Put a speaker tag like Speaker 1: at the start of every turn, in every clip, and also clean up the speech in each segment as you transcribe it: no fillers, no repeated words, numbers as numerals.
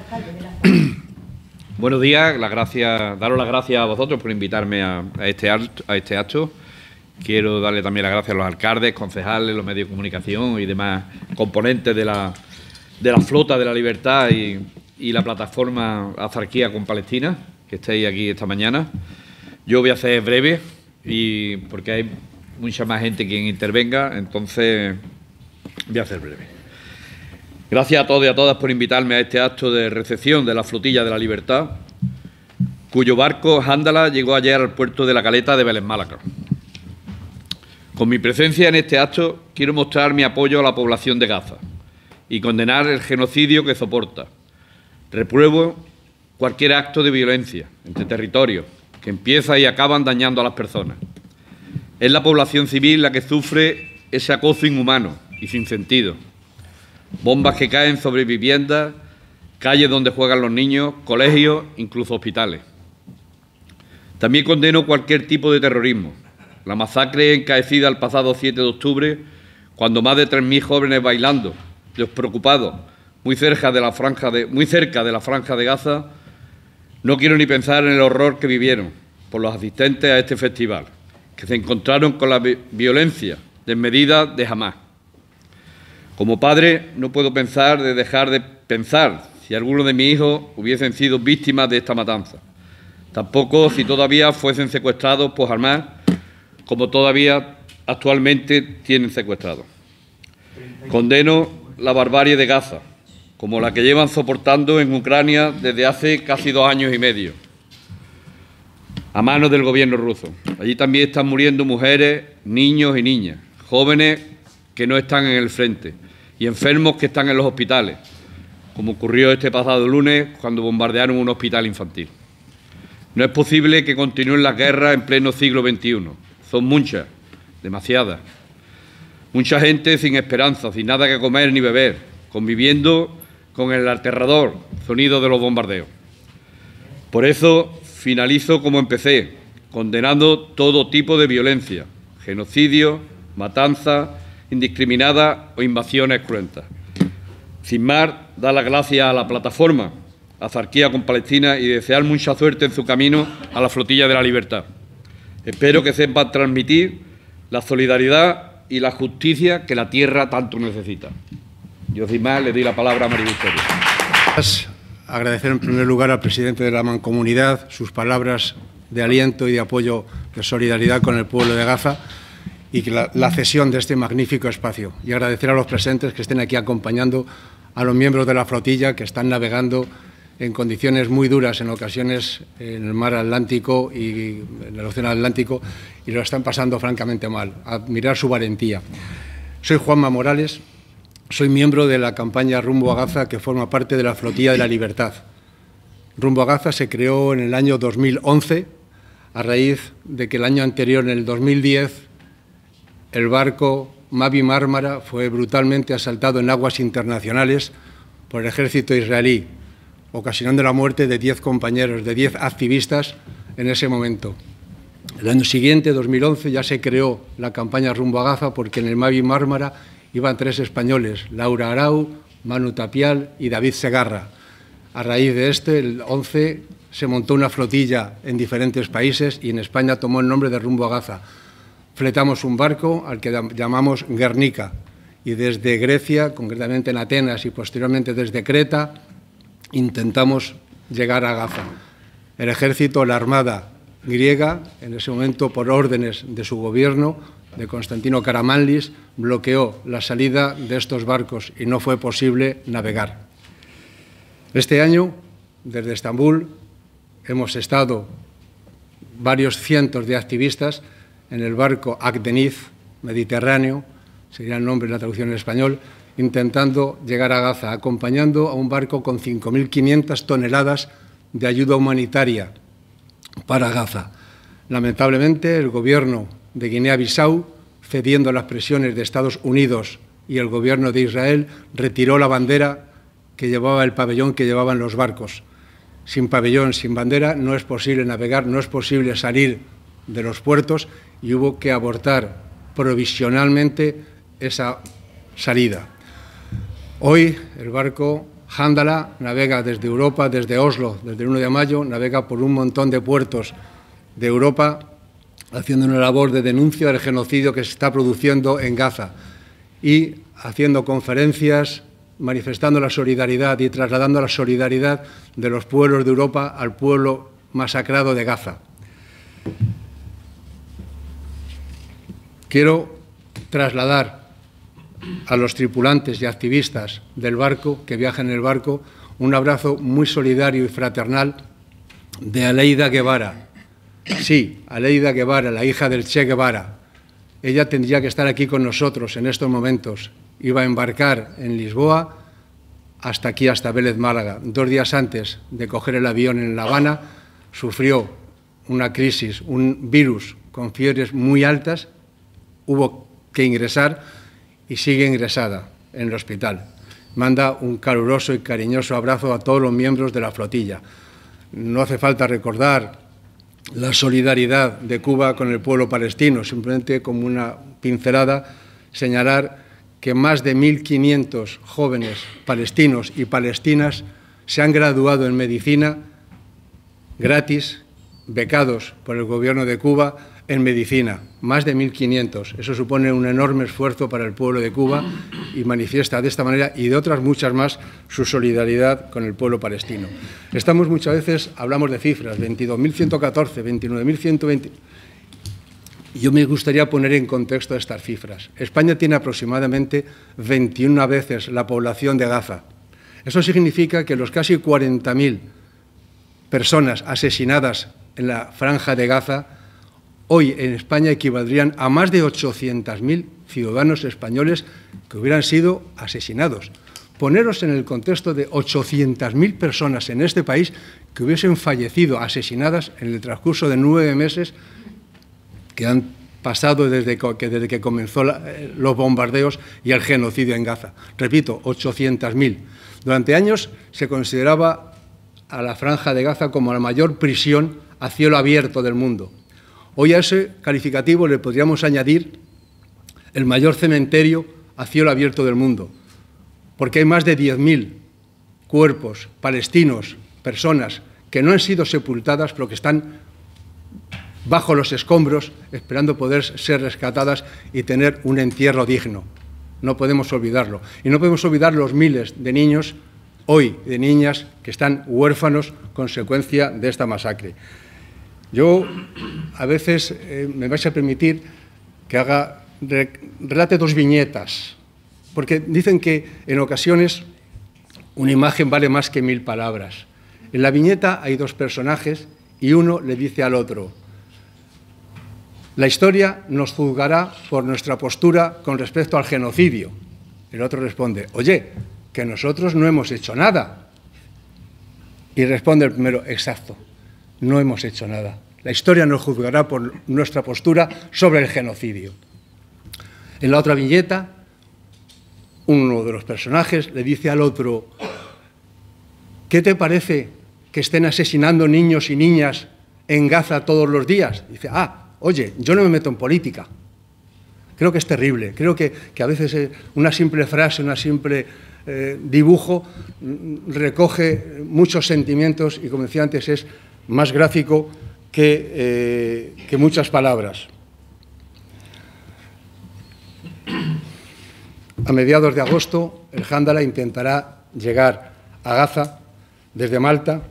Speaker 1: Buenos días, daros las gracias a vosotros por invitarme a este acto. Quiero darle también las gracias a los alcaldes, concejales, los medios de comunicación y demás componentes de la Flota de la Libertad y la plataforma Azarquía con Palestina, que estáis aquí esta mañana. Yo voy a ser breve porque hay mucha más gente quien intervenga, entonces voy a ser breve. Gracias a todos y a todas por invitarme a este acto de recepción de la Flotilla de la Libertad, cuyo barco Jándala llegó ayer al puerto de la Caleta de Vélez Málaga. Con mi presencia en este acto quiero mostrar mi apoyo a la población de Gaza y condenar el genocidio que soporta. Repruebo cualquier acto de violencia entre territorios que empieza y acaban dañando a las personas. Es la población civil la que sufre ese acoso inhumano y sin sentido. Bombas que caen sobre viviendas, calles donde juegan los niños, colegios, incluso hospitales. También condeno cualquier tipo de terrorismo. La masacre encaecida el pasado 7 de octubre, cuando más de 3.000 jóvenes bailando, despreocupados, muy cerca de la franja de Gaza, no quiero ni pensar en el horror que vivieron por los asistentes a este festival, que se encontraron con la violencia desmedida de Hamás. Como padre, no puedo dejar de pensar si algunos de mis hijos hubiesen sido víctimas de esta matanza. Tampoco si todavía fuesen secuestrados por Hamás, como todavía actualmente tienen secuestrados. Condeno la barbarie de Gaza, como la que llevan soportando en Ucrania desde hace casi 2 años y medio, a manos del gobierno ruso. Allí también están muriendo mujeres, niños y niñas, jóvenes que no están en el frente y enfermos que están en los hospitales, como ocurrió este pasado lunes cuando bombardearon un hospital infantil. No es posible que continúen las guerras en pleno siglo XXI. Son muchas, demasiadas. Mucha gente sin esperanza, sin nada que comer ni beber, conviviendo con el aterrador sonido de los bombardeos. Por eso finalizo como empecé, condenando todo tipo de violencia, genocidio, matanza indiscriminada o invasiones cruentas. Sin más, dar las gracias a la plataforma Azarquía con Palestina y desear mucha suerte en su camino a la Flotilla de la Libertad. Espero que sepan transmitir la solidaridad y la justicia que la tierra tanto necesita. Yo, sin más, le doy la palabra a María Victoria.
Speaker 2: Agradecer en primer lugar al presidente de la Mancomunidad sus palabras de aliento y de apoyo, de solidaridad con el pueblo de Gaza y que la cesión de este magnífico espacio. Y agradecer a los presentes que estén aquí acompañando a los miembros de la flotilla que están navegando en condiciones muy duras en ocasiones en el mar Atlántico y en el océano Atlántico y lo están pasando francamente mal. Admirar su valentía. Soy Juanma Morales, soy miembro de la campaña Rumbo a Gaza que forma parte de la Flotilla de la Libertad. Rumbo a Gaza se creó en el año 2011 a raíz de que el año anterior, en el 2010, el barco Mavi Mármara fue brutalmente asaltado en aguas internacionales por el ejército israelí, ocasionando la muerte de 10 compañeros, de 10 activistas en ese momento. El año siguiente, 2011, ya se creó la campaña Rumbo a Gaza porque en el Mavi Mármara iban 3 españoles, Laura Arau, Manu Tapial y David Segarra. A raíz de el 11, se montó una flotilla en diferentes países y en España tomó el nombre de Rumbo a Gaza. Fletamos un barco al que llamamos Guernica y desde Grecia, concretamente en Atenas y posteriormente desde Creta, intentamos llegar a Gaza. El ejército, la armada griega, en ese momento por órdenes de su gobierno, de Constantino Karamanlis, bloqueó la salida de estos barcos y no fue posible navegar. Este año, desde Estambul, hemos estado varios cientos de activistas en el barco Akdeniz, Mediterráneo, sería el nombre de la traducción en español, intentando llegar a Gaza, acompañando a un barco con 5.500 toneladas de ayuda humanitaria para Gaza. Lamentablemente, el gobierno de Guinea-Bissau, cediendo a las presiones de Estados Unidos y el gobierno de Israel, retiró la bandera que llevaba el pabellón que llevaban los barcos. Sin pabellón, sin bandera, no es posible navegar, no es posible salir de los puertos y hubo que abortar provisionalmente esa salida. Hoy el barco Handala navega desde Europa, desde Oslo, desde el 1 de mayo, navega por un montón de puertos de Europa, haciendo una labor de denuncia del genocidio que se está produciendo en Gaza y haciendo conferencias, manifestando la solidaridad y trasladando la solidaridad de los pueblos de Europa al pueblo masacrado de Gaza. Quiero trasladar a los tripulantes y activistas del barco, que viajan en el barco, un abrazo muy solidario y fraternal de Aleida Guevara. Sí, Aleida Guevara, la hija del Che Guevara. Ella tendría que estar aquí con nosotros en estos momentos. Iba a embarcar en Lisboa hasta aquí, hasta Vélez, Málaga. 2 días antes de coger el avión en La Habana, sufrió una crisis, un virus con fiebres muy altas, hubo que ingresar y sigue ingresada en el hospital. Manda un caluroso y cariñoso abrazo a todos los miembros de la flotilla. No hace falta recordar la solidaridad de Cuba con el pueblo palestino, simplemente como una pincelada, señalar que más de 1.500 jóvenes palestinos y palestinas se han graduado en medicina gratis, becados por el Gobierno de Cuba en medicina, más de 1.500. Eso supone un enorme esfuerzo para el pueblo de Cuba y manifiesta de esta manera y de otras muchas más su solidaridad con el pueblo palestino. Estamos muchas veces, hablamos de cifras, 22.114, 29.120... Yo me gustaría poner en contexto estas cifras. España tiene aproximadamente 21 veces la población de Gaza. Eso significa que los casi 40.000 personas asesinadas en la franja de Gaza hoy en España equivaldrían a más de 800.000 ciudadanos españoles que hubieran sido asesinados. Poneros en el contexto de 800.000 personas en este país que hubiesen fallecido asesinadas en el transcurso de 9 meses que han pasado desde que comenzó los bombardeos y el genocidio en Gaza. Repito, 800.000. Durante años se consideraba a la franja de Gaza como la mayor prisión a cielo abierto del mundo. Hoy a ese calificativo le podríamos añadir el mayor cementerio a cielo abierto del mundo, porque hay más de 10.000 cuerpos palestinos, personas que no han sido sepultadas, pero que están bajo los escombros, esperando poder ser rescatadas y tener un entierro digno. No podemos olvidarlo. Y no podemos olvidar los miles de niños, hoy de niñas, que están huérfanos consecuencia de esta masacre. Yo, a veces, me vais a permitir que relate 2 viñetas, porque dicen que en ocasiones una imagen vale más que 1000 palabras. En la viñeta hay 2 personajes y uno le dice al otro: la historia nos juzgará por nuestra postura con respecto al genocidio. El otro responde: oye, que nosotros no hemos hecho nada. Y responde el primero: exacto, no hemos hecho nada. La historia nos juzgará por nuestra postura sobre el genocidio. En la otra viñeta, uno de los personajes le dice al otro: ¿qué te parece que estén asesinando niños y niñas en Gaza todos los días? Dice: oye, yo no me meto en política. Creo que es terrible. Creo que a veces una simple frase, una simple dibujo recoge muchos sentimientos y, como decía antes, es más gráfico que muchas palabras. A mediados de agosto, el Handala intentará llegar a Gaza desde Malta,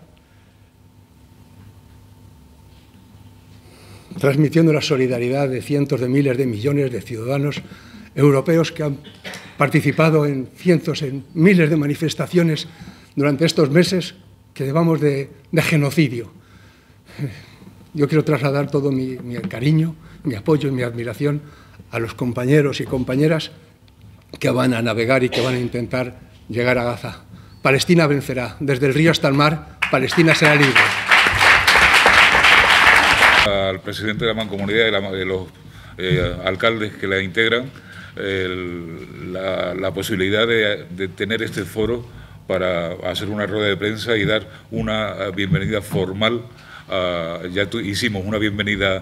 Speaker 2: transmitiendo la solidaridad de cientos de miles de millones de ciudadanos europeos que han participado en cientos, en miles de manifestaciones durante estos meses que llevamos de genocidio. Yo quiero trasladar todo mi cariño, mi apoyo y mi admiración a los compañeros y compañeras que van a navegar y que van a intentar llegar a Gaza. Palestina vencerá. Desde el río hasta el mar, Palestina será libre.
Speaker 3: Al presidente de la Mancomunidad y de los alcaldes que la integran la posibilidad de tener este foro para hacer una rueda de prensa y dar una bienvenida formal. Ya hicimos una bienvenida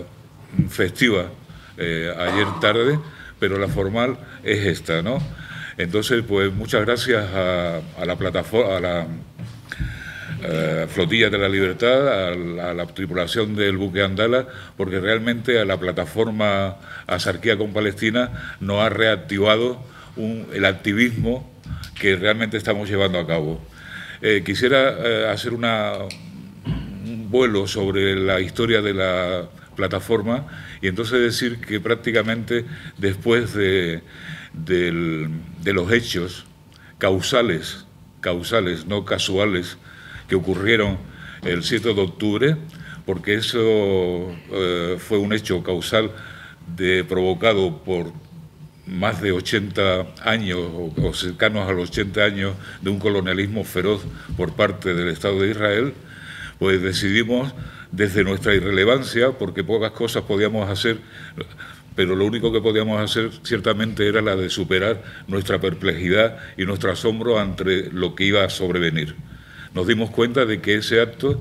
Speaker 3: festiva ayer tarde, pero la formal es esta, ¿no? Entonces, pues muchas gracias a la plataforma, a la Flotilla de la Libertad, a la tripulación del buque Andala, porque realmente a la plataforma Asarquía con Palestina nos ha reactivado el activismo que realmente estamos llevando a cabo. Quisiera hacer un vuelo sobre la historia de la plataforma y entonces decir que prácticamente después de los hechos causales, no casuales, que ocurrieron el 7 de octubre, porque eso fue un hecho causal provocado por más de 80 años o cercanos a los 80 años de un colonialismo feroz por parte del Estado de Israel, pues decidimos desde nuestra irrelevancia, porque pocas cosas podíamos hacer, pero lo único que podíamos hacer ciertamente era la de superar nuestra perplejidad y nuestro asombro ante lo que iba a sobrevenir. Nos dimos cuenta de que ese acto,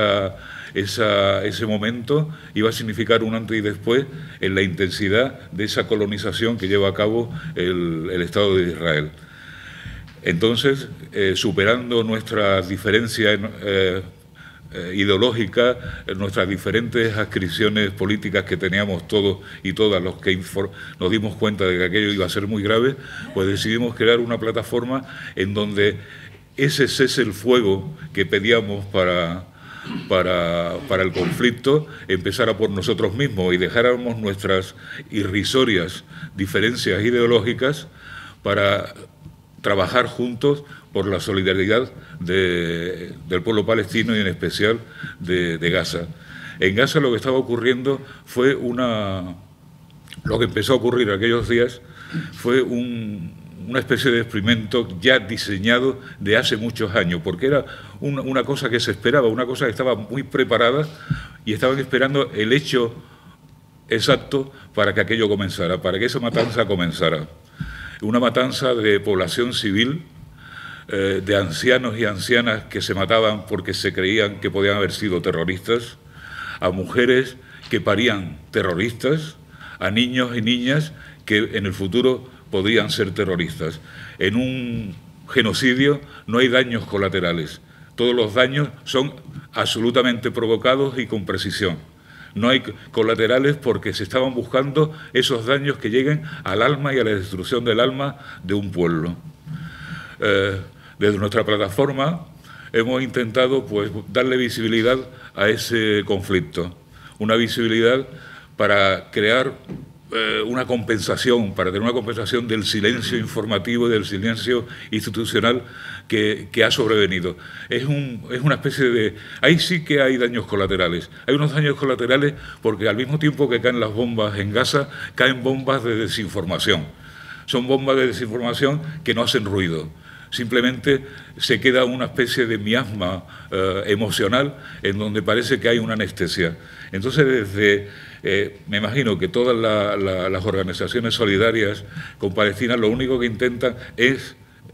Speaker 3: ese momento iba a significar un antes y después en la intensidad de esa colonización que lleva a cabo el Estado de Israel. Entonces, superando nuestras diferencias ideológicas, nuestras diferentes adscripciones políticas que teníamos todos y todas los que nos dimos cuenta de que aquello iba a ser muy grave, pues decidimos crear una plataforma en donde ese cese el fuego que pedíamos para el conflicto empezara por nosotros mismos y dejáramos nuestras irrisorias diferencias ideológicas para trabajar juntos por la solidaridad del pueblo palestino y en especial de Gaza. En Gaza lo que estaba ocurriendo fue lo que empezó a ocurrir aquellos días fue una especie de experimento ya diseñado de hace muchos años, porque era una cosa que se esperaba, una cosa que estaba muy preparada y estaban esperando el hecho exacto para que aquello comenzara, para que esa matanza comenzara. Una matanza de población civil, de ancianos y ancianas que se mataban porque se creían que podían haber sido terroristas, a mujeres que parían terroristas, a niños y niñas que en el futuro podrían ser terroristas. En un genocidio no hay daños colaterales. Todos los daños son absolutamente provocados y con precisión. No hay colaterales porque se estaban buscando esos daños que lleguen al alma y a la destrucción del alma de un pueblo. Desde nuestra plataforma hemos intentado pues, darle visibilidad a ese conflicto, una visibilidad para crear una compensación, para tener una compensación del silencio informativo y del silencio institucional que ha sobrevenido. Es una especie de... Ahí sí que hay daños colaterales. Hay unos daños colaterales porque al mismo tiempo que caen las bombas en Gaza, caen bombas de desinformación. Son bombas de desinformación que no hacen ruido. Simplemente se queda una especie de miasma emocional en donde parece que hay una anestesia. Entonces, me imagino que todas las organizaciones solidarias con Palestina lo único que intentan es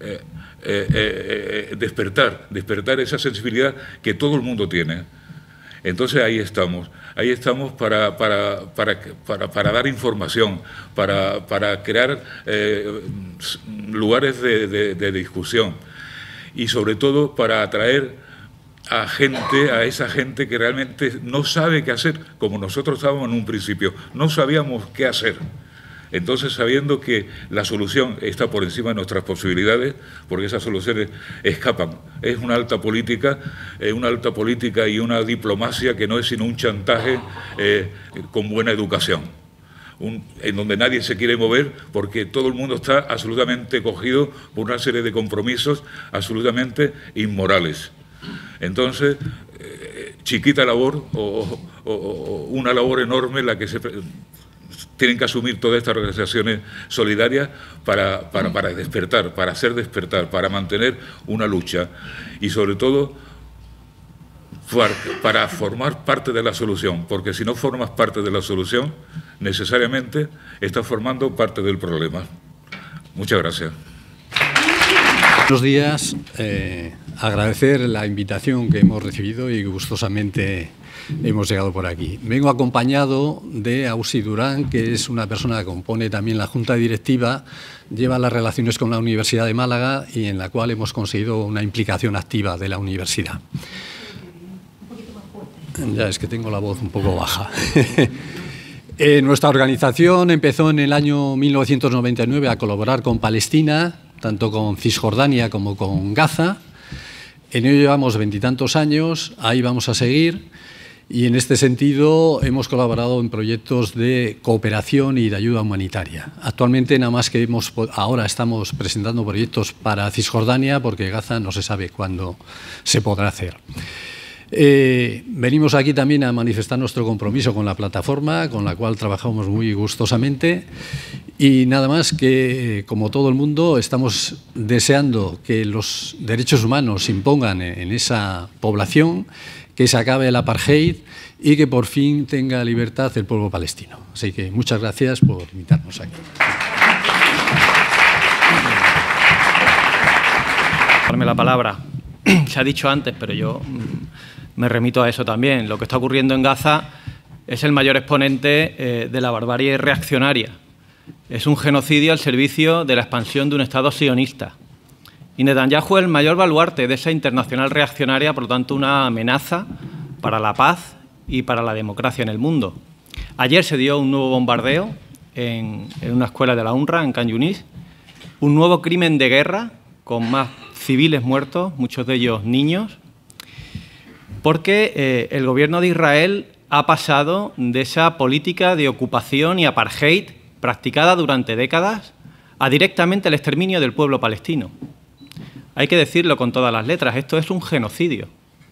Speaker 3: despertar esa sensibilidad que todo el mundo tiene. Entonces ahí estamos para dar información, para crear lugares de discusión y sobre todo para atraer a esa gente que realmente no sabe qué hacer, como nosotros estábamos en un principio, no sabíamos qué hacer. Entonces, sabiendo que la solución está por encima de nuestras posibilidades, porque esas soluciones escapan, es una alta política y una diplomacia que no es sino un chantaje con buena educación, en donde nadie se quiere mover porque todo el mundo está absolutamente cogido por una serie de compromisos absolutamente inmorales. Entonces, chiquita labor o una labor enorme la que tienen que asumir todas estas organizaciones solidarias para despertar, para hacer despertar, para mantener una lucha y sobre todo para formar parte de la solución, porque si no formas parte de la solución, necesariamente estás formando parte del problema. Muchas gracias.
Speaker 4: Buenos días. Agradecer la invitación que hemos recibido y gustosamente hemos llegado por aquí. Vengo acompañado de Ausi Durán, que es una persona que compone también la Junta Directiva, lleva las relaciones con la Universidad de Málaga y en la cual hemos conseguido una implicación activa de la universidad. Ya es que tengo la voz un poco baja. Nuestra organización empezó en el año 1999 a colaborar con Palestina, tanto con Cisjordania como con Gaza. En ello llevamos 20 y tantos años, ahí vamos a seguir. Y en este sentido hemos colaborado en proyectos de cooperación y de ayuda humanitaria. Actualmente nada más que ahora estamos presentando proyectos para Cisjordania porque Gaza no se sabe cuándo se podrá hacer. Venimos aquí también a manifestar nuestro compromiso con la plataforma, con la cual trabajamos muy gustosamente. Y nada más que, como todo el mundo, estamos deseando que los derechos humanos se impongan en esa población, que se acabe el apartheid y que por fin tenga libertad el pueblo palestino. Así que muchas gracias por invitarnos aquí.
Speaker 5: Darme la palabra. Se ha dicho antes, pero yo me remito a eso también. Lo que está ocurriendo en Gaza es el mayor exponente de la barbarie reaccionaria. Es un genocidio al servicio de la expansión de un Estado sionista. Y Netanyahu es el mayor baluarte de esa internacional reaccionaria, por lo tanto, una amenaza para la paz y para la democracia en el mundo. Ayer se dio un nuevo bombardeo en una escuela de la UNRWA, en Khan Yunis, un nuevo crimen de guerra con más civiles muertos, muchos de ellos niños, porque el gobierno de Israel ha pasado de esa política de ocupación y apartheid practicada durante décadas a directamente el exterminio del pueblo palestino. Hay que decirlo con todas las letras, esto es un genocidio.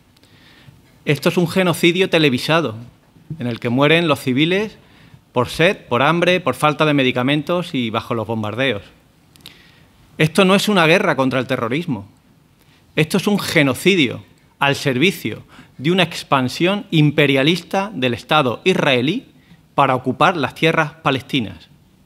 Speaker 5: Esto es un genocidio televisado, en el que mueren los civiles por sed, por hambre, por falta de medicamentos y bajo los bombardeos. Esto no es una guerra contra el terrorismo. Esto es un genocidio al servicio de una expansión imperialista del Estado israelí para ocupar las tierras palestinas.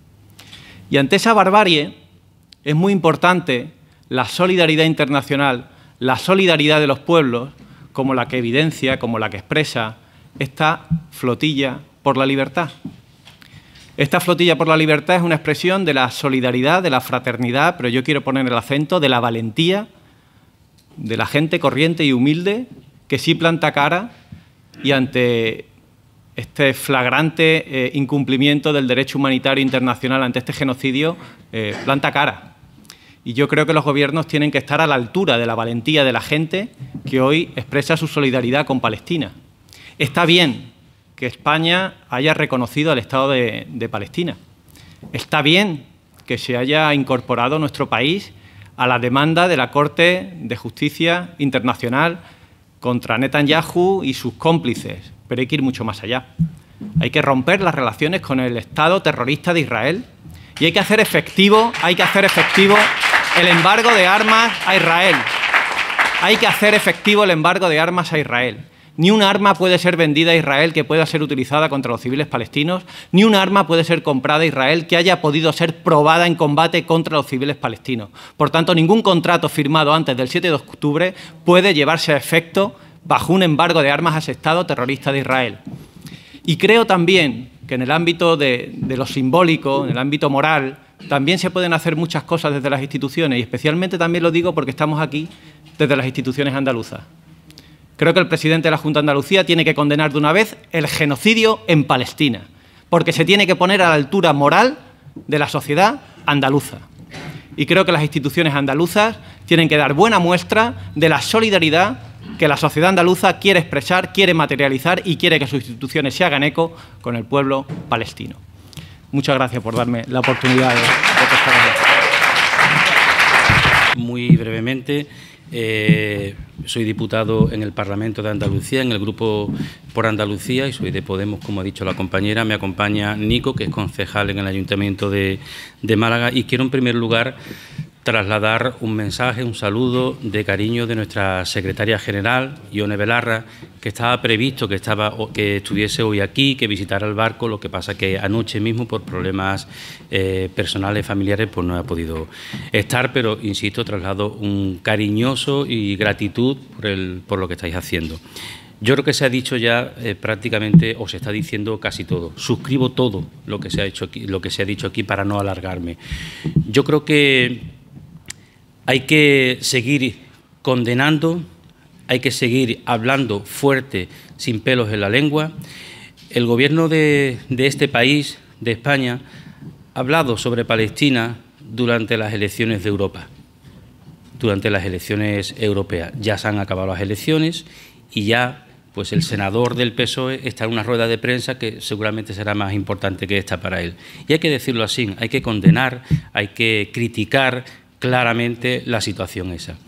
Speaker 5: Y ante esa barbarie es muy importante la solidaridad internacional, la solidaridad de los pueblos, como la que evidencia, como la que expresa esta flotilla por la libertad. Esta flotilla por la libertad es una expresión de la solidaridad, de la fraternidad, pero yo quiero poner el acento de la valentía de la gente corriente y humilde que sí planta cara y ante este flagrante incumplimiento del derecho humanitario internacional, ante este genocidio, planta cara. Y yo creo que los gobiernos tienen que estar a la altura de la valentía de la gente que hoy expresa su solidaridad con Palestina. Está bien que España haya reconocido al Estado de Palestina. Está bien que se haya incorporado nuestro país a la demanda de la Corte de Justicia Internacional contra Netanyahu y sus cómplices, pero hay que ir mucho más allá. Hay que romper las relaciones con el Estado terrorista de Israel y hay que hacer efectivo el embargo de armas a Israel. Hay que hacer efectivo el embargo de armas a Israel. Ni un arma puede ser vendida a Israel que pueda ser utilizada contra los civiles palestinos, ni un arma puede ser comprada a Israel que haya podido ser probada en combate contra los civiles palestinos. Por tanto, ningún contrato firmado antes del 7 de octubre puede llevarse a efecto bajo un embargo de armas a ese Estado terrorista de Israel. Y creo también que en el ámbito de lo simbólico, en el ámbito moral, también se pueden hacer muchas cosas desde las instituciones, y especialmente también lo digo porque estamos aquí desde las instituciones andaluzas. Creo que el presidente de la Junta de Andalucía tiene que condenar de una vez el genocidio en Palestina, porque se tiene que poner a la altura moral de la sociedad andaluza. Y creo que las instituciones andaluzas tienen que dar buena muestra de la solidaridad que la sociedad andaluza quiere expresar, quiere materializar y quiere que sus instituciones se hagan eco con el pueblo palestino. Muchas gracias por darme la oportunidad de contestar.
Speaker 6: Muy brevemente, soy diputado en el Parlamento de Andalucía, en el Grupo por Andalucía, y soy de Podemos, como ha dicho la compañera. Me acompaña Nico, que es concejal en el Ayuntamiento de Málaga, y quiero en primer lugar trasladar un mensaje, un saludo de cariño de nuestra secretaria general, Ione Belarra, que estaba previsto que estuviese hoy aquí, que visitara el barco, lo que pasa que anoche mismo por problemas personales, familiares, pues no ha podido estar, pero insisto, traslado un cariñoso y gratitud por lo que estáis haciendo. Yo creo que se ha dicho ya prácticamente, o se está diciendo casi todo. Suscribo todo lo que se ha hecho aquí, lo que se ha dicho aquí para no alargarme. Yo creo que hay que seguir condenando, hay que seguir hablando fuerte, sin pelos en la lengua. El Gobierno de este país, de España, ha hablado sobre Palestina durante las elecciones de Europa, durante las elecciones europeas. Ya se han acabado las elecciones y ya pues el senador del PSOE está en una rueda de prensa que seguramente será más importante que esta para él. Y hay que decirlo así, hay que condenar, hay que criticar claramente la situación esa.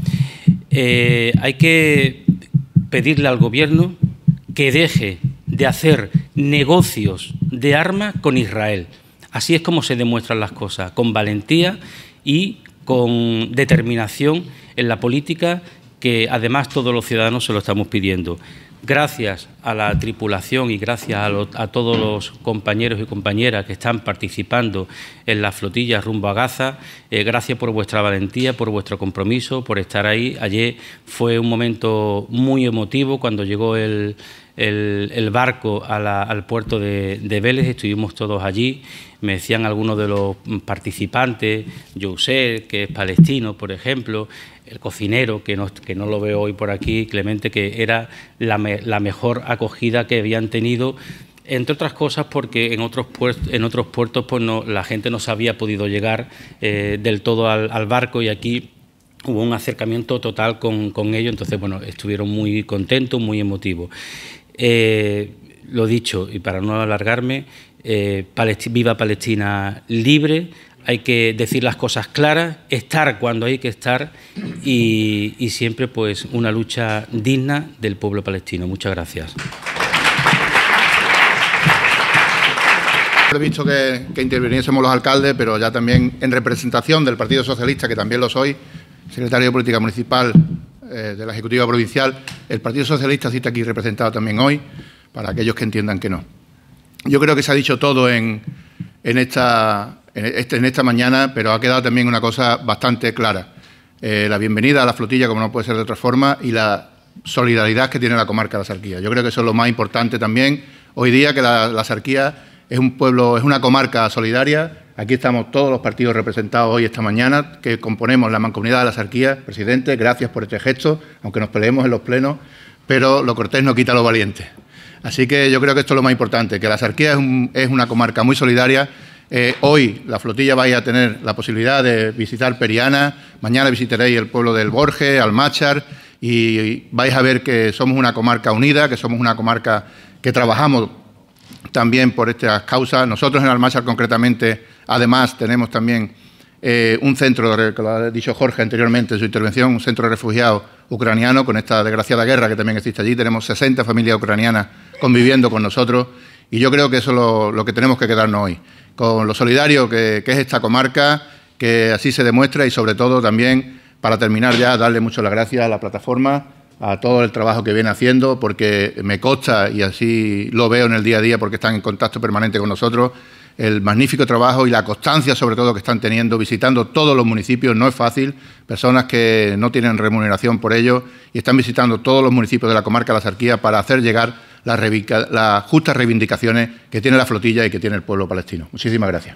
Speaker 6: Hay que pedirle al Gobierno que deje de hacer negocios de armas con Israel. Así es como se demuestran las cosas, con valentía y con determinación en la política, que además todos los ciudadanos se lo estamos pidiendo. Gracias a la tripulación y gracias a todos los compañeros y compañeras que están participando en la flotilla rumbo a Gaza, gracias por vuestra valentía, por vuestro compromiso, por estar ahí. Ayer fue un momento muy emotivo cuando llegó el barco al puerto de Vélez, estuvimos todos allí. Me decían algunos de los participantes, José, que es palestino, por ejemplo, el cocinero, que no lo veo hoy por aquí, Clemente, que era la mejor acogida que habían tenido, entre otras cosas porque en otros puertos pues la gente no se había podido llegar del todo al barco, y aquí hubo un acercamiento total con ellos. Entonces, bueno, estuvieron muy contentos, muy emotivos. Lo dicho, y para no alargarme, viva Palestina libre. Hay que decir las cosas claras, estar cuando hay que estar y siempre pues una lucha digna del pueblo palestino. Muchas gracias.
Speaker 7: He previsto que interviniésemos los alcaldes, pero ya también en representación del Partido Socialista, que también lo soy, secretario de Política Municipal de la Ejecutiva Provincial, el Partido Socialista sí está aquí representado también hoy, para aquellos que entiendan que no. Yo creo que se ha dicho todo en esta mañana, pero ha quedado también una cosa bastante clara. La bienvenida a la flotilla, como no puede ser de otra forma, y la solidaridad que tiene la comarca de la Sarquía. Yo creo que eso es lo más importante también hoy día, que la Sarquía es un pueblo, es una comarca solidaria. Aquí estamos todos los partidos representados hoy, esta mañana, que componemos la Mancomunidad de la Sarquía. Presidente, gracias por este gesto, aunque nos peleemos en los plenos, pero lo cortés no quita lo valiente. Así que yo creo que esto es lo más importante, que la Sarquía es una comarca muy solidaria. Hoy la flotilla vais a tener la posibilidad de visitar Periana, mañana visitaréis el pueblo del Borges, Almáchar, y vais a ver que somos una comarca unida, que somos una comarca que trabajamos también por estas causas. Nosotros en Almáchar concretamente, además, tenemos también un centro, que lo ha dicho Jorge anteriormente en su intervención, un centro de refugiados ucranianos con esta desgraciada guerra que también existe allí. Tenemos 60 familias ucranianas conviviendo con nosotros, y yo creo que eso es lo que tenemos que quedarnos hoy, con lo solidario que es esta comarca, que así se demuestra, y sobre todo también, para terminar ya, darle muchas las gracias a la plataforma, a todo el trabajo que viene haciendo, porque me consta, y así lo veo en el día a día, porque están en contacto permanente con nosotros, el magnífico trabajo y la constancia, sobre todo, que están teniendo, visitando todos los municipios. No es fácil, personas que no tienen remuneración por ello, y están visitando todos los municipios de la comarca de la Sarquía para hacer llegar las justas reivindicaciones que tiene la flotilla y que tiene el pueblo palestino. Muchísimas gracias.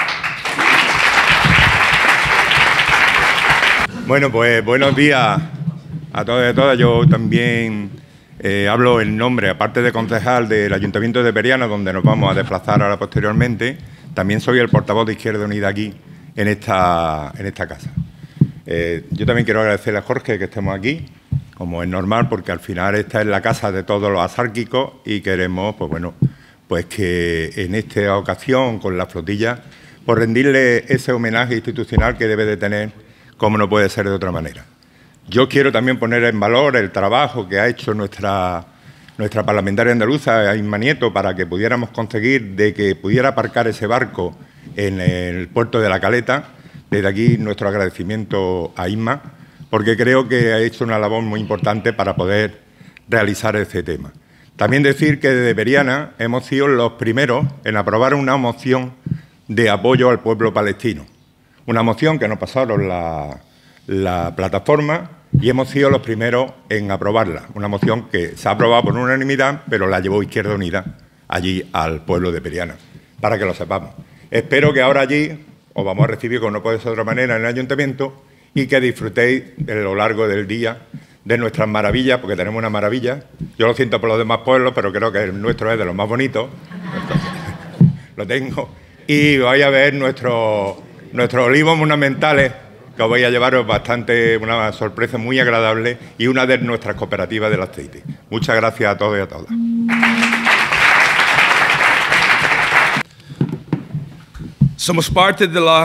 Speaker 8: Bueno, pues buenos días a todos y a todas. Yo también hablo en nombre, aparte de concejal del Ayuntamiento de Periana, donde nos vamos a desplazar ahora posteriormente. También soy el portavoz de Izquierda Unida aquí, en esta casa. Yo también quiero agradecerle a Jorge que estemos aquí, como es normal, porque al final esta es la casa de todos los asárquicos y queremos, pues bueno, pues que en esta ocasión, con la flotilla, pues rendirle ese homenaje institucional que debe de tener, como no puede ser de otra manera. Yo quiero también poner en valor el trabajo que ha hecho nuestra parlamentaria andaluza, Isma Nieto, para que pudiéramos conseguir de que pudiera aparcar ese barco en el puerto de La Caleta, Desde aquí nuestro agradecimiento a Isma, porque creo que ha hecho una labor muy importante para poder realizar este tema. También decir que desde Periana hemos sido los primeros en aprobar una moción de apoyo al pueblo palestino. Una moción que nos pasaron la plataforma y hemos sido los primeros en aprobarla. Una moción que se ha aprobado por unanimidad, pero la llevó Izquierda Unida allí al pueblo de Periana, para que lo sepamos. Espero que ahora allí os vamos a recibir, como no puede ser de otra manera, en el ayuntamiento y que disfrutéis a lo largo del día de nuestras maravillas, porque tenemos una maravilla. Yo lo siento por los demás pueblos, pero creo que el nuestro es de los más bonitos. Lo tengo. Y vais a ver nuestros olivos monumentales, que os voy a llevaros una sorpresa muy agradable y una de nuestras cooperativas del aceite. Muchas gracias a todos y a todas.
Speaker 9: Somos parte da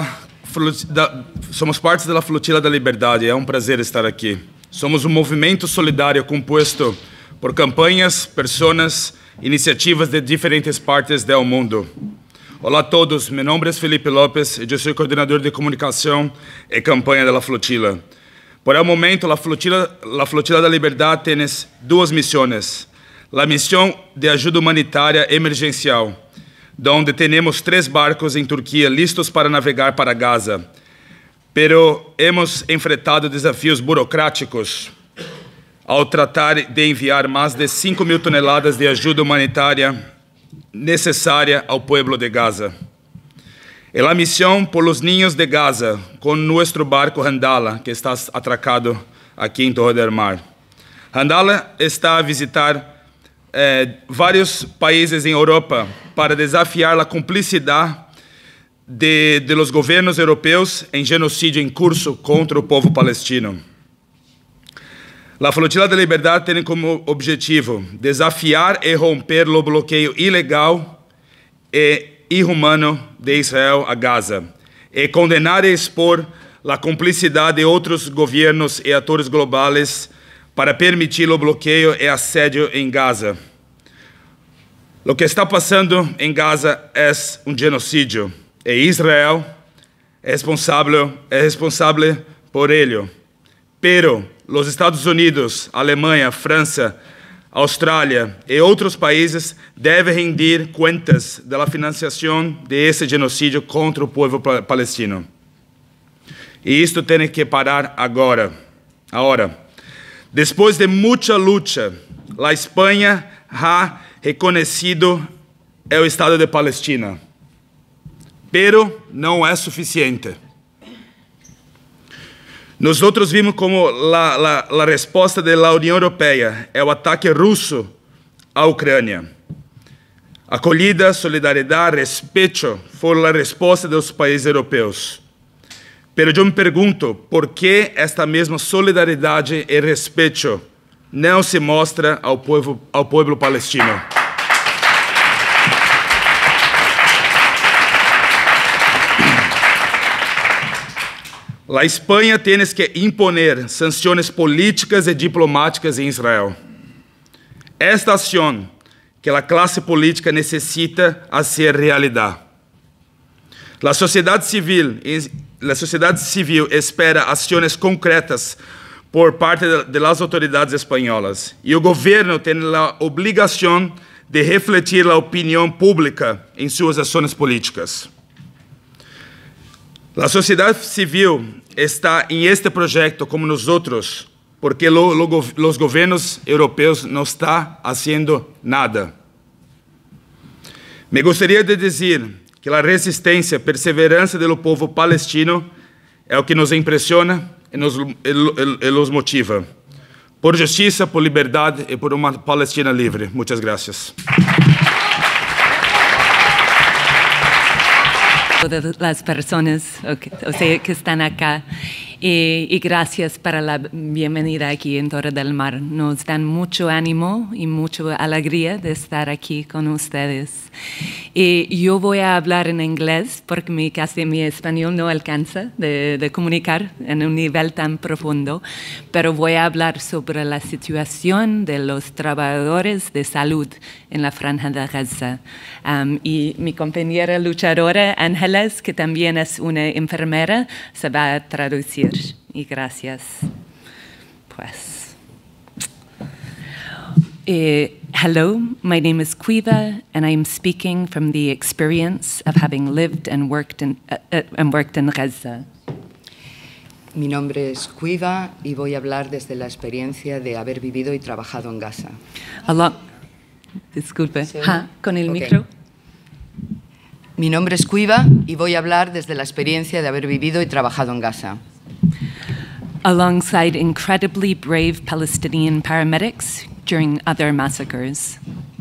Speaker 9: Flotila da Liberdade, é prazer estar aqui. Somos movimento solidário composto por campanhas, pessoas, iniciativas de diferentes partes do mundo. Olá a todos, meu nome é Felipe Lopes e eu sou coordenador de comunicação e campanha da Flotila. Por el momento, a Flotila da Liberdade tem duas missões. A missão de ajuda humanitária emergencial, onde temos 3 barcos em Turquia listos para navegar para Gaza. Pero hemos enfrentado desafios burocráticos ao tratar de enviar mais de 5.000 toneladas de ajuda humanitária necessária ao povo de Gaza. É a missão por los niños de Gaza, com nosso barco Handala, que está atracado aqui em Torre del Mar. Handala está a visitar vários países em Europa para desafiar a cumplicidade de los governos europeus em genocídio em curso contra o povo palestino. A Flotila da Liberdade tem como objetivo desafiar e romper o bloqueio ilegal e inhumano de Israel a Gaza e condenar e expor a cumplicidade de outros governos e atores globais para permitir o bloqueio e assédio em Gaza. O que está passando em Gaza é genocídio e Israel é responsável por ele. Pero os Estados Unidos, Alemanha, França, Austrália e outros países devem rendir contas da financiação desse genocídio contra o povo palestino. E isto tem que parar agora. Depois de muita luta, a Espanha ha reconhecido o Estado de Palestina, pero não é suficiente. Nós vimos como a resposta da União Europeia é o ataque russo à Ucrânia. Acolhida, solidariedade, respeito foram a resposta dos países europeus. Pero eu me pergunto por que esta mesma solidariedade e respeito não se mostra ao povo palestino. A Espanha tem que imponer sanções políticas e diplomáticas em Israel. Esta ação que a classe política necessita a ser realidade. A sociedade civil espera ações concretas por parte das autoridades espanholas e o governo tem a obrigação de refletir a opinião pública em suas ações políticas. A sociedade civil está em este projeto como nós outros, porque os governos europeus não estão fazendo nada. Me gostaria de dizer que a resistência e perseverança do povo palestino é o que nos impressiona e nos motiva. Por justiça, por liberdade e por uma Palestina livre. Muitas gracias.
Speaker 10: Todas las personas que están acá. Y gracias por la bienvenida aquí en Torre del Mar. Nos dan mucho ánimo y mucha alegría de estar aquí con ustedes. Y yo voy a hablar en inglés porque mi español no alcanza de comunicar en un nivel tan profundo, pero voy a hablar sobre la situación de los trabajadores de salud en la Franja de Gaza. Y mi compañera luchadora Ángeles, que también es una enfermera, se va a traducir. Y gracias. Pues. Hello, my name is Cuiva, and I am speaking from the experience of having lived and worked in Gaza.
Speaker 11: Mi nombre es Cuiva y voy a hablar desde la experiencia de haber vivido y trabajado en Gaza.
Speaker 10: Disculpe, con el micro.
Speaker 11: Mi nombre es Cuiva y voy a hablar desde la experiencia de haber vivido y trabajado en Gaza.
Speaker 10: Alongside incredibly brave Palestinian paramedics during other massacres.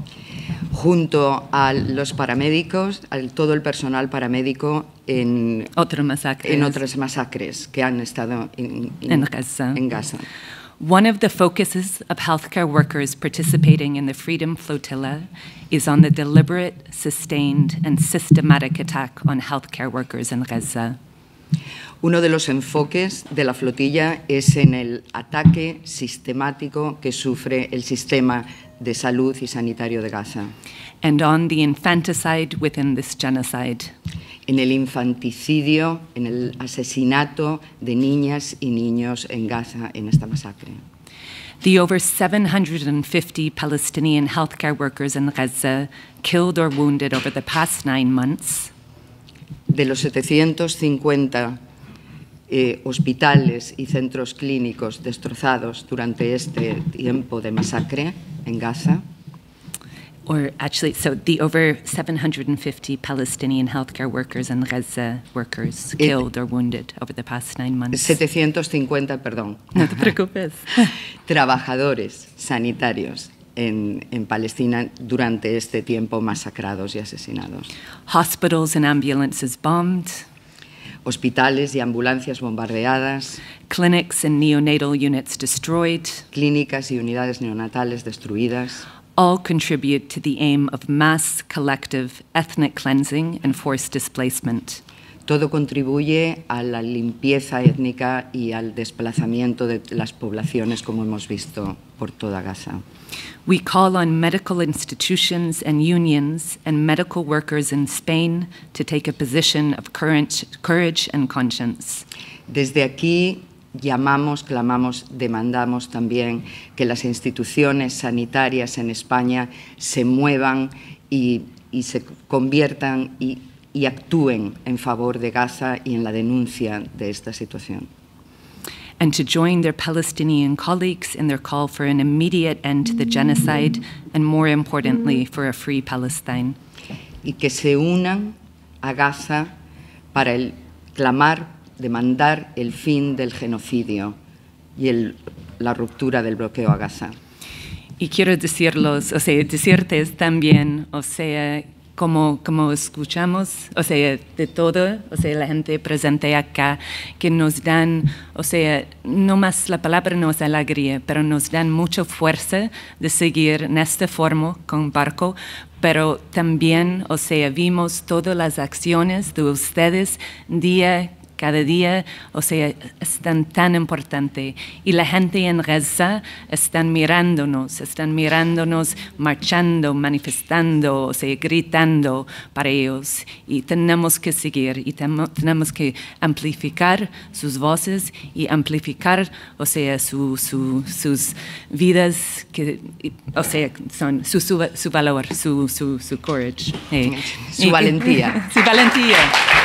Speaker 11: Junto a los paramédicos, a todo el personal paramédico en otras masacres que han estado en Gaza.
Speaker 10: One of the focuses of healthcare workers participating in the Freedom Flotilla is on the deliberate, sustained, and systematic attack on healthcare workers in Gaza.
Speaker 11: Uno de los enfoques de la flotilla es en el ataque sistemático que sufre el sistema de salud y sanitario de Gaza.
Speaker 10: And on the infanticide within this genocide.
Speaker 11: En el infanticidio, en el asesinato de niñas y niños en Gaza en esta masacre.
Speaker 10: The over 750 Palestinian healthcare workers in Gaza killed or wounded over the past 9 months.
Speaker 11: De los 750 hospitales y centros clínicos destrozados durante este tiempo de masacre en Gaza.
Speaker 10: Or actually, so the over 750 Palestinian healthcare workers and Gaza workers killed or wounded over the past 9 months.
Speaker 11: 750, perdón.
Speaker 10: No te preocupes.
Speaker 11: Trabajadores sanitarios en Palestina durante este tiempo masacrados y asesinados.
Speaker 10: Hospitals and ambulances bombed.
Speaker 11: Hospitales y ambulancias bombardeadas.
Speaker 10: Clinics and neonatal units destroyed.
Speaker 11: Clínicas y unidades neonatales destruidas.
Speaker 10: All contribute to the aim of mass, collective, ethnic cleansing and forced displacement.
Speaker 11: Todo contribuye a la limpieza étnica y al desplazamiento de las poblaciones, como hemos visto por toda Gaza.
Speaker 10: We call on medical institutions and unions and medical workers in Spain to take a position of courage and conscience.
Speaker 11: Desde aquí llamamos, clamamos, demandamos también que las instituciones sanitarias en España se muevan y se conviertan y actúen en favor de Gaza y en la denuncia de esta situación.
Speaker 10: And to join their Palestinian colleagues in their call for an immediate end to the genocide and, more importantly, for a free Palestine.
Speaker 11: Y que se unan a Gaza para clamar, demandar el fin del genocidio y la ruptura del bloqueo a Gaza.
Speaker 10: Y quiero decirtes también, como escuchamos, de todo, la gente presente acá, que nos dan, no más la palabra no es alegría, pero nos dan mucha fuerza de seguir en esta forma con Barco, pero también, vimos todas las acciones de ustedes cada día, es tan importante. Y la gente en Gaza están mirándonos, marchando, manifestando, gritando para ellos. Y tenemos que seguir, y tenemos que amplificar sus voces y amplificar, sus vidas, son su valor, su courage.
Speaker 11: Su valentía.
Speaker 10: Su valentía.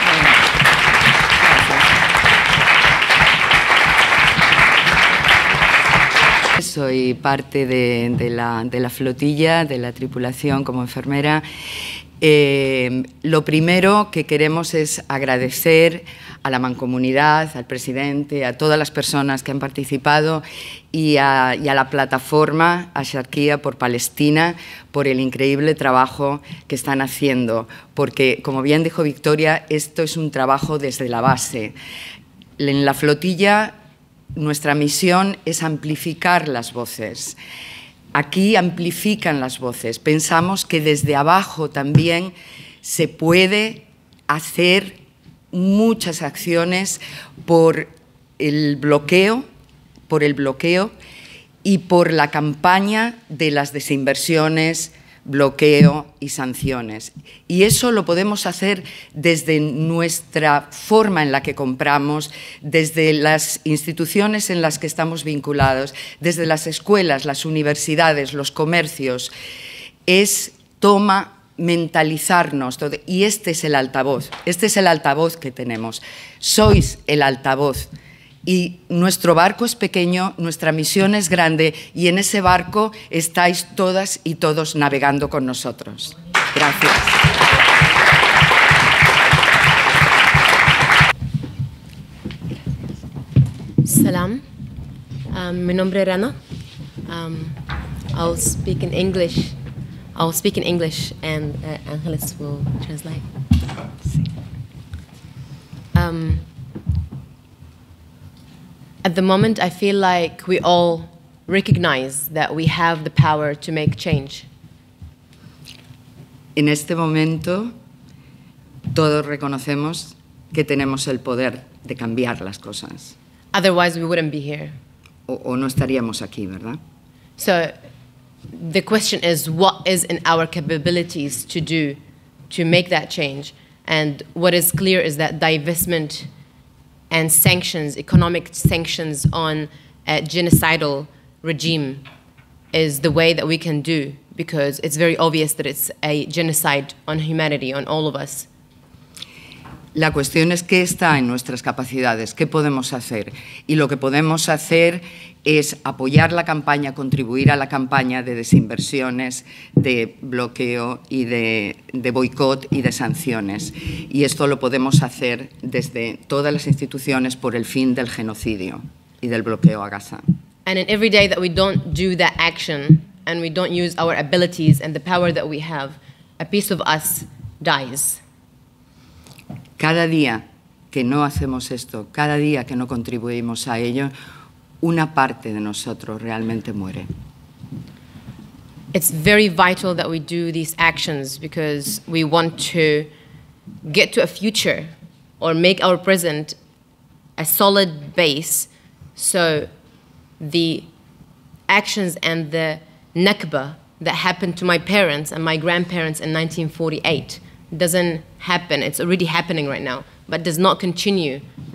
Speaker 11: Soy parte de la flotilla, de la tripulación como enfermera. Lo primero que queremos es agradecer a la Mancomunidad, al presidente, a todas las personas que han participado y a la plataforma, a Sharkia por Palestina, por el increíble trabajo que están haciendo. Porque, como bien dijo Victoria, esto es un trabajo desde la base. En la flotilla nuestra misión es amplificar las voces. Aquí amplifican las voces. Pensamos que desde abajo también se puede hacer muchas acciones por el bloqueo y por la campaña de las desinversiones, bloqueo y sanciones. Y eso lo podemos hacer desde nuestra forma en la que compramos, desde las instituciones en las que estamos vinculados, desde las escuelas, las universidades, los comercios. Mentalizarnos todo. Y este es el altavoz que tenemos. Sois el altavoz. Y nuestro barco es pequeño, nuestra misión es grande y en ese barco estáis todas y todos navegando con nosotros. Gracias.
Speaker 12: Salam. Mi nombre es Rana. I'll speak in English. I'll speak in English and Angeles will translate. At the moment, I feel like we all recognize that we have the power to make change.
Speaker 11: En este momento, todos reconocemos que tenemos el poder de cambiar las cosas.
Speaker 12: Otherwise, we wouldn't be here.
Speaker 11: O no estaríamos aquí, ¿verdad?
Speaker 12: So, the question is, what is in our capabilities to do to make that change? And what is clear is that divestment and sanctions, economic sanctions on a genocidal regime is the way that we can do, because it's very obvious that it's a genocide on humanity, on all of us.
Speaker 11: La cuestión es qué está en nuestras capacidades, qué podemos hacer. Y lo que podemos hacer es apoyar la campaña, contribuir a la campaña de desinversiones, de bloqueo y de boicot y de sanciones. Y esto lo podemos hacer desde todas las instituciones por el fin del genocidio y del bloqueo a Gaza.
Speaker 12: And in every day that we don't do that action and we don't use our abilities and the power that we have, a piece of us dies.
Speaker 11: Cada día que no hacemos esto, cada día que no contribuimos a ello, una parte de nosotros realmente muere.
Speaker 12: It's very vital that we do these actions because we want to get to a future or make our present a solid base, so the actions and the Nakba that happened to my parents and my grandparents in 1948 doesn't happen. It's already happening right now, but does not continue.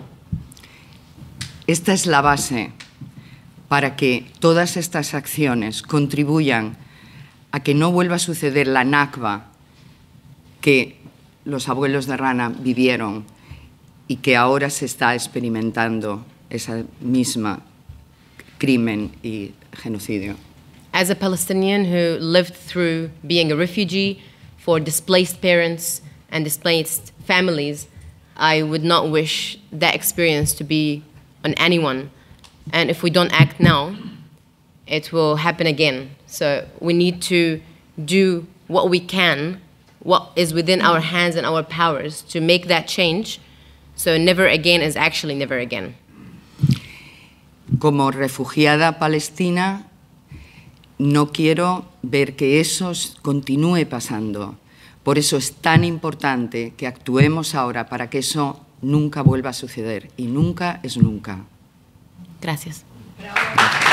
Speaker 11: Esta es la base para que todas estas acciones contribuyan a que no vuelva a suceder la Nakba que los abuelos de Rana vivieron y que ahora se está experimentando esa misma crimen y genocidio.
Speaker 12: As a Palestinian who lived through being a refugee for displaced parents and displaced families, I would not wish that experience to be on anyone. And if we don't act now, it will happen again. So we need to do what we can, what is within our hands and our powers to make that change. So never again is actually never again.
Speaker 11: Como refugiada palestina, no quiero ver que eso continúe pasando. Por eso es tan importante que actuemos ahora para que eso nunca vuelva a suceder. Y nunca es nunca.
Speaker 12: Gracias.
Speaker 11: Bravo.